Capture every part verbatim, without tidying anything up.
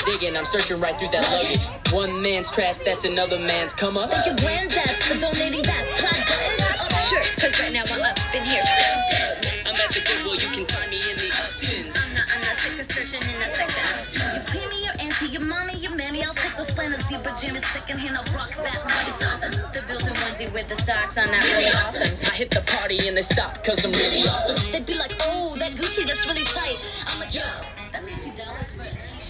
digging, I'm searching right through that luggage. One man's trash, that's another man's come up. Thank your granddad for donating that plaid button. Sure, cause right now I'm up in here. I'm at the Goodwill, you can find me in the Uptons. I'm not, I'm not sick of searching in that section. You pay me, your auntie, your mommy, your mammy. I'll take those flannel zebra jammies secondhand. I'll rock that white awesome. The built-in onesie with the socks on, that really awesome. I hit the party and they stop, cause I'm really awesome. They'd be like, oh, that Gucci, that's really tight. I'm like, yo, that's fifty dollars for a t-shirt.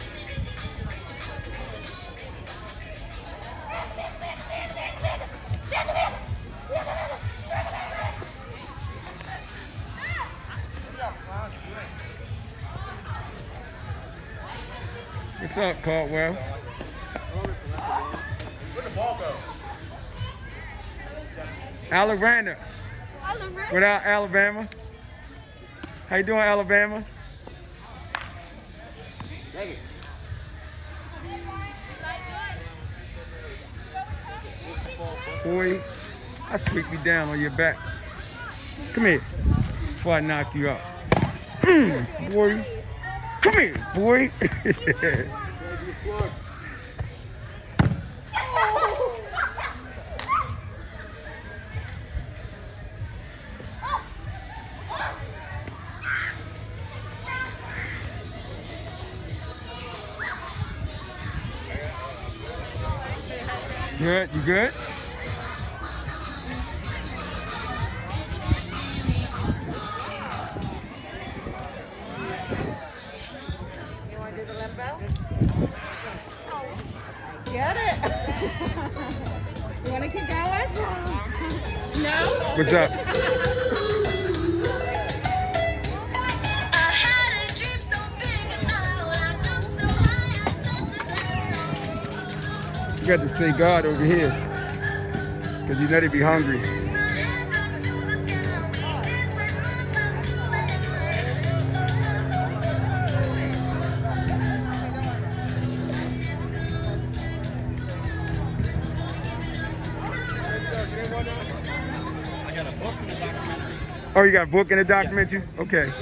What's up, Caldwell? Where'd the ball go? Alabama. Without Alabama. How you doing, Alabama? Boy, I sweep you down on your back. Come here, before I knock you out. Mm, boy. Come here, boy. Good, you good? Get it? You want to keep going? No? What's up? You got to stay guard over here, because you know they be hungry. I got a book and a documentary. Oh, you got a book and a documentary? Yeah. Okay.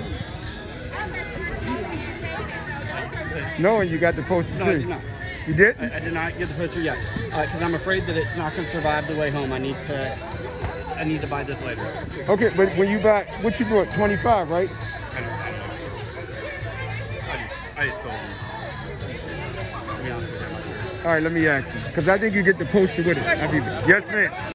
No, and you got the poster No, too. I did not. You did? I, I did not get the poster yet, because uh, I'm afraid that it's not going to survive the way home. I need to, I need to buy this later. Okay, but when you buy, what you bought? twenty-five, right? I don't, I don't know. I just, I just sold them. To be honest with you. All right, let me ask you, because I think you get the poster with it. I'll be, yes, ma'am.